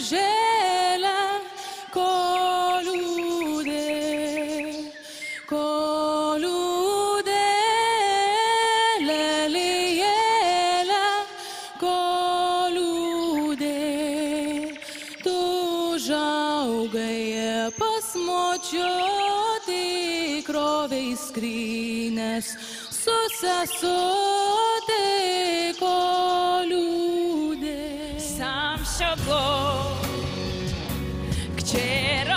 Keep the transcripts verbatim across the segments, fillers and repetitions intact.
želę koliūdė, koliūdė, lelijėlė, koliūdė. Tu užaugai pas močiutę, krovei skrynės su sesute koliūdė. Sam šogok, gdzie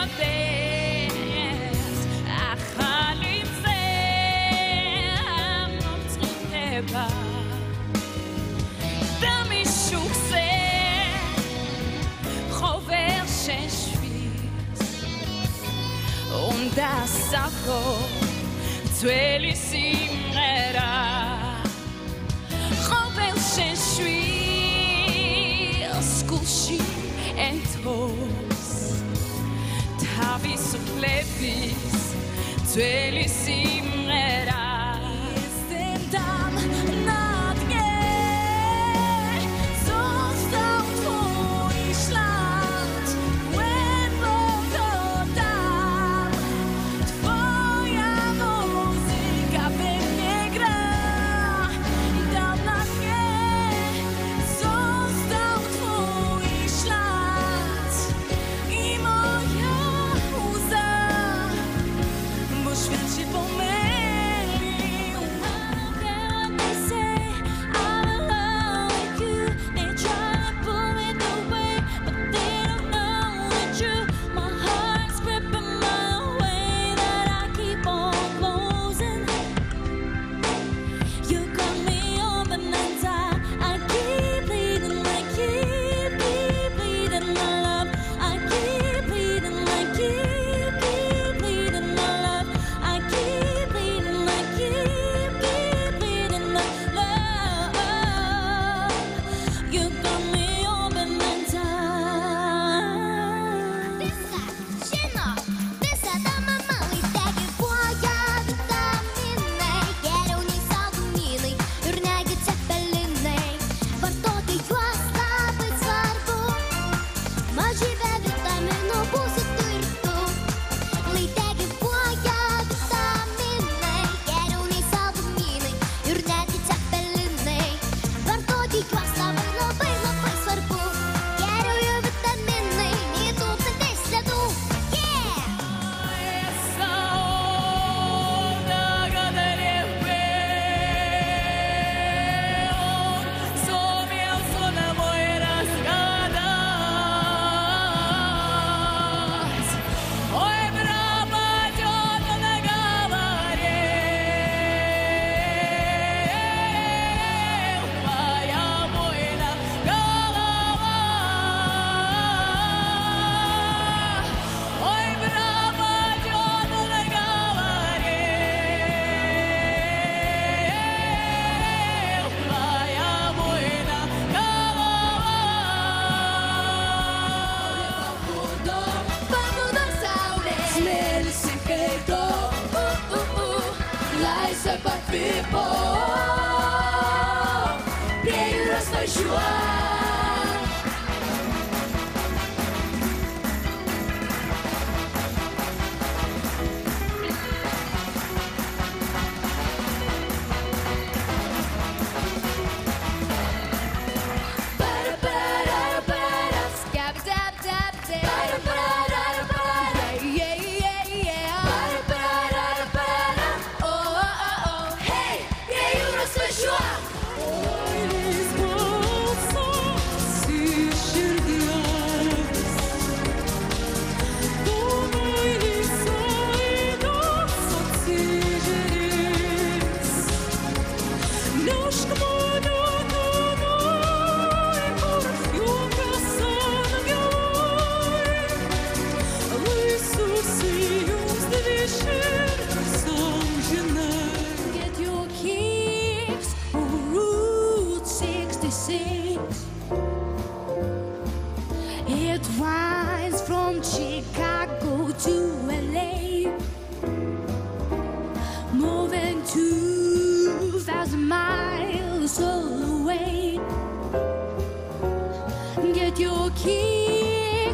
rodesz, a chwalim se, mam chyba. Tam mi szukse, chower się świt, und das Sako, zweli simrera, chower się świt, skusi entos, tavis lepis, zweli simrera. Jestem tam na dnie, został twój ślad, głęboko tam, twoja muzyka we mnie gra. Tam na dnie został twój ślad i moja łza, bo świat się pomylił. Prie jūros važiuok. Para, para, para, skab, dab, dab, dab. Para, para, para, yeah, yeah, yeah. Para, para, para, oh, oh, oh. Hey, prie jūros važiuok. It winds from Chicago to L A, moving two thousand miles away. Get your keys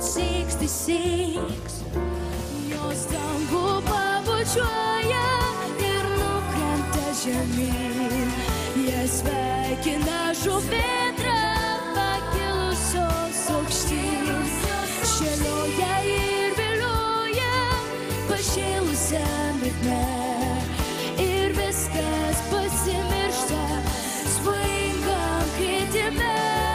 šešiasdešimt šeši. Jos dangų pabučiuoja ir nukrenta žemyn. Jie sveikina žuvėdrą pakilusios aukštyn. Šėlioja ir vilioja pašėlusiam ritme. Ir viskas pasimiršta svaingam kritime.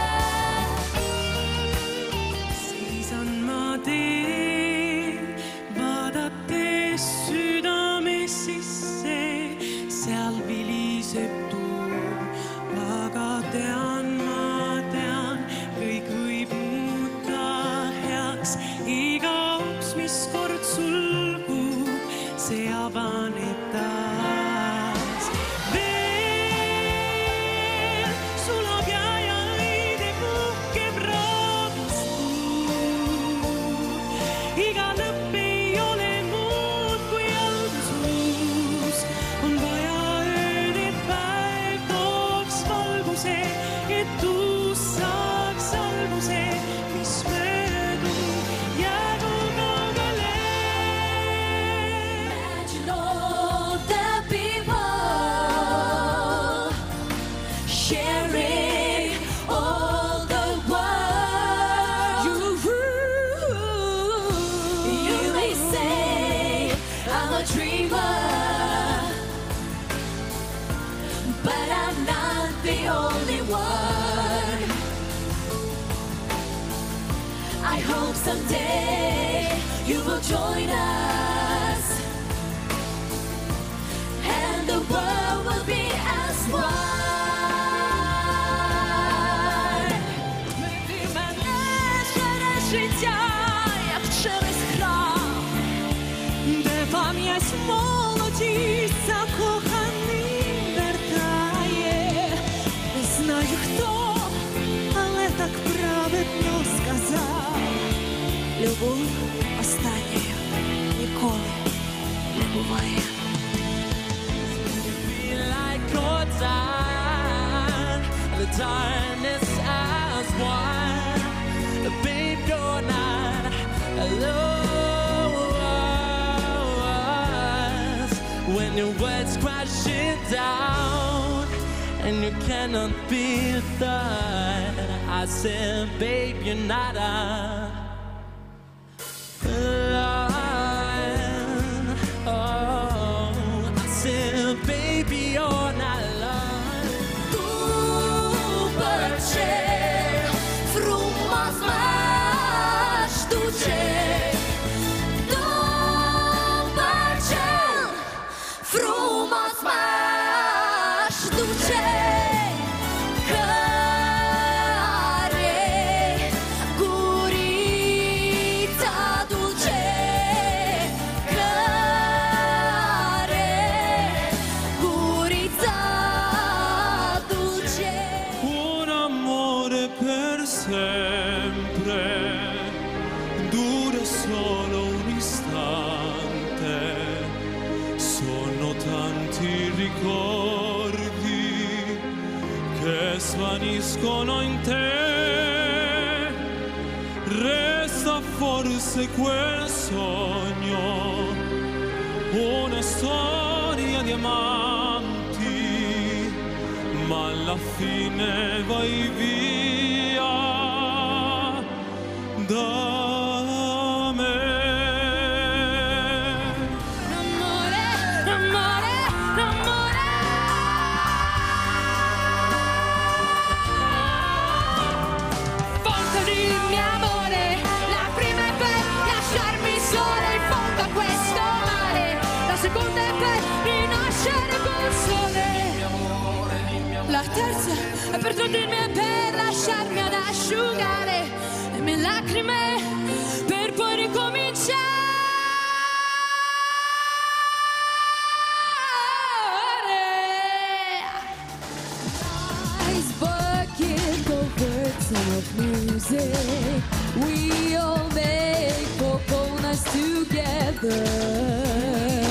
Siis on ma teen, vaadates südame sisse, seal viliseb tuul, aga tean, ma tean, kõik võib muuta heaks. Iga uks, mis kord sulgub, see avaneb taas. Veel sulab ja ja õide puhkeb raadustud. Iga lõpp ei ole muud kui algus. On vaja ööd, et päev tooks valguse, et uus saaks alguse, mis möödub, jäägu kaugele. Imagine all the people sharing all the world. You may say I'm a dreamer, but I'm not the only one. I hope someday you will join us, and the world will be as one. Ми мене через життя, як через храм, де пам'ять молоді закоханий вертає. Не знаю хто, але так праведно сказав. Любов останньою ніколи не буває. Feel like Jordan, the darkness as one. Babe, you're not alone. When your words crashing down and you cannot be done, I said, babe, you're not alone. Oh, I said, baby, you're not alone. Tu pace, frumas maš duce. Tu pace, frumas maš duce. Care gurița duce. Care gurița duce. Un amore per sempre dura solo un istante. Sono tanti ricordi che svaniscono in te. Resta forse quel sogno, una storia di amanti, ma alla fine vai via da me. Amore, amore, amore. Fonte di mio amore, la prima è per lasciarmi sola in fondo a questo mare. La seconda è per rinascere col sole. La terza è per togliermi e per lasciarmi ad asciugare le mie lacrime per poi ricominciare. Ice bucket covered some of music. We all make coconuts together.